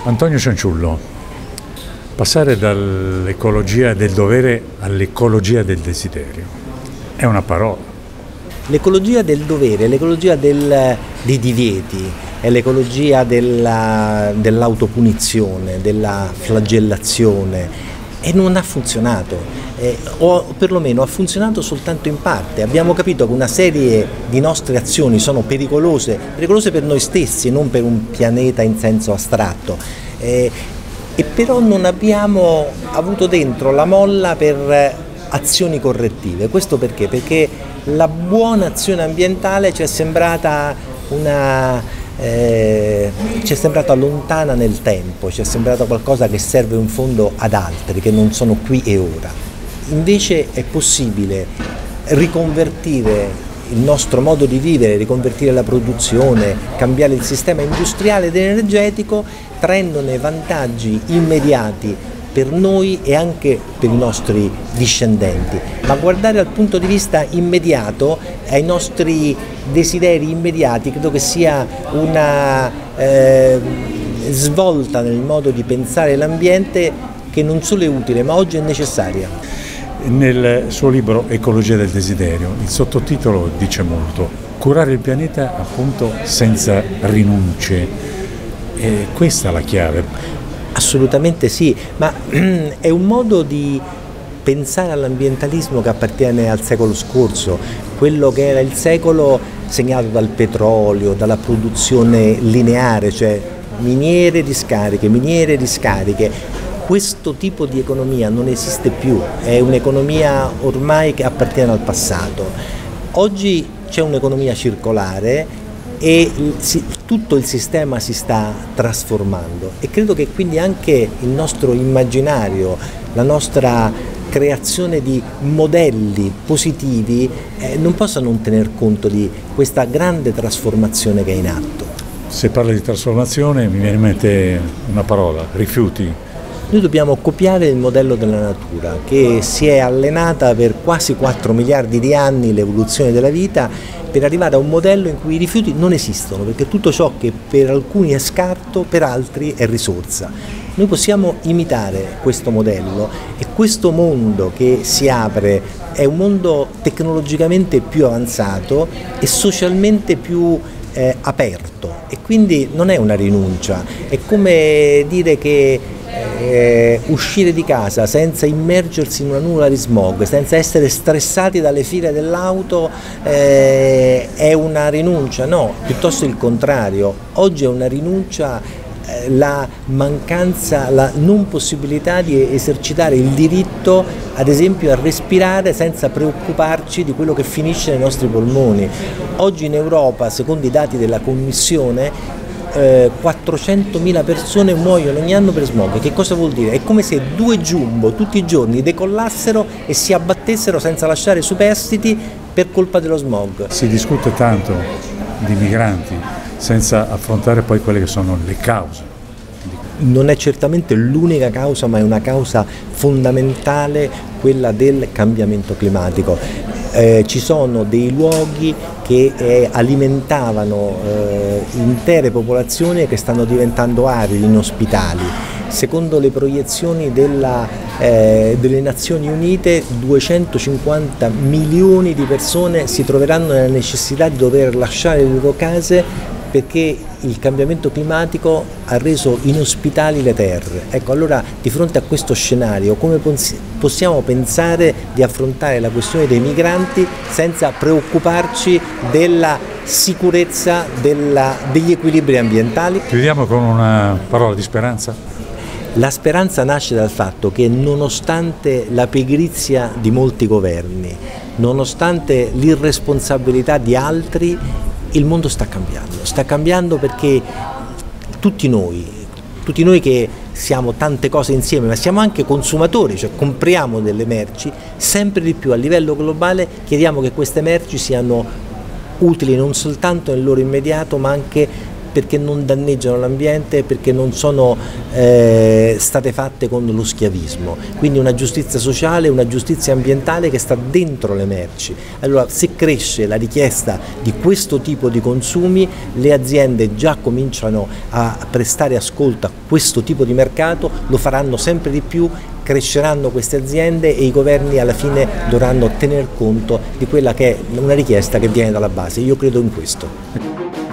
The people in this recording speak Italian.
Antonio Cianciullo, passare dall'ecologia del dovere all'ecologia del desiderio è una parola. L'ecologia del dovere, l'ecologia dei divieti, è l'ecologia dell'autopunizione, della flagellazione, e non ha funzionato. O perlomeno ha funzionato soltanto in parte. Abbiamo capito che una serie di nostre azioni sono pericolose per noi stessi, non per un pianeta in senso astratto, e però non abbiamo avuto dentro la molla per azioni correttive. Questo perché? Perché la buona azione ambientale ci è sembrata lontana nel tempo, ci è sembrata qualcosa che serve in fondo ad altri, che non sono qui e ora. Invece è possibile riconvertire il nostro modo di vivere, riconvertire la produzione, cambiare il sistema industriale ed energetico, traendone vantaggi immediati per noi e anche per i nostri discendenti. Ma guardare dal punto di vista immediato, ai nostri desideri immediati, credo che sia una svolta nel modo di pensare l'ambiente che non solo è utile, ma oggi è necessaria. Nel suo libro Ecologia del desiderio, il sottotitolo dice molto: curare il pianeta appunto senza rinunce. E questa è la chiave. Assolutamente sì, ma è un modo di pensare all'ambientalismo che appartiene al secolo scorso, quello che era il secolo segnato dal petrolio, dalla produzione lineare, cioè miniere, discariche. Questo tipo di economia non esiste più, è un'economia ormai che appartiene al passato. Oggi c'è un'economia circolare e tutto il sistema si sta trasformando, e credo che quindi anche il nostro immaginario, la nostra creazione di modelli positivi non possa non tener conto di questa grande trasformazione che è in atto. Se parla di trasformazione mi viene in mente una parola: rifiuti. Noi dobbiamo copiare il modello della natura, che si è allenata per quasi 4 miliardi di anni, l'evoluzione della vita, per arrivare a un modello in cui i rifiuti non esistono, perché tutto ciò che per alcuni è scarto, per altri è risorsa. Noi possiamo imitare questo modello, e questo mondo che si apre è un mondo tecnologicamente più avanzato e socialmente più aperto, e quindi non è una rinuncia. È come dire che uscire di casa senza immergersi in una nuvola di smog, senza essere stressati dalle file dell'auto, è una rinuncia? No, piuttosto il contrario. Oggi è una rinuncia la mancanza, la non possibilità di esercitare il diritto, ad esempio, a respirare senza preoccuparci di quello che finisce nei nostri polmoni. Oggi in Europa, secondo i dati della Commissione, 400.000 persone muoiono ogni anno per smog. Che cosa vuol dire? È come se 2 jumbo tutti i giorni decollassero e si abbattessero senza lasciare superstiti per colpa dello smog. Si discute tanto di migranti senza affrontare poi quelle che sono le cause. Non è certamente l'unica causa, ma è una causa fondamentale, quella del cambiamento climatico. Ci sono dei luoghi che alimentavano intere popolazioni che stanno diventando aridi, inospitali. Secondo le proiezioni delle Nazioni Unite, 250 milioni di persone si troveranno nella necessità di dover lasciare le loro case perché il cambiamento climatico ha reso inospitali le terre. Ecco, allora di fronte a questo scenario come possiamo pensare di affrontare la questione dei migranti senza preoccuparci della sicurezza degli equilibri ambientali? Chiudiamo con una parola di speranza. La speranza nasce dal fatto che, nonostante la pigrizia di molti governi, nonostante l'irresponsabilità di altri, il mondo sta cambiando perché tutti noi che siamo tante cose insieme, ma siamo anche consumatori, cioè compriamo delle merci, sempre di più a livello globale chiediamo che queste merci siano utili non soltanto nel loro immediato, ma anche perché non danneggiano l'ambiente, perché non sono state fatte con lo schiavismo. Quindi una giustizia sociale, una giustizia ambientale che sta dentro le merci. Allora, se cresce la richiesta di questo tipo di consumi, le aziende già cominciano a prestare ascolto a questo tipo di mercato, lo faranno sempre di più, cresceranno queste aziende e i governi alla fine dovranno tener conto di quella che è una richiesta che viene dalla base. Io credo in questo.